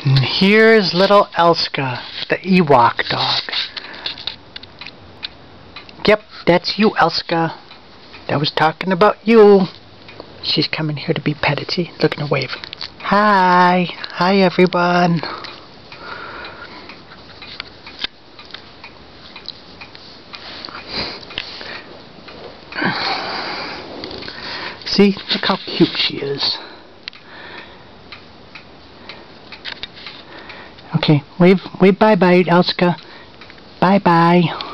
And here's little Elska, the Ewok-dog. Yep, that's you, Elska. I was talking about you. She's coming here to be petted. See, looking to wave. Hi. Hi, everyone. See, look how cute she is. Okay, wave bye-bye, Elska. Bye-bye.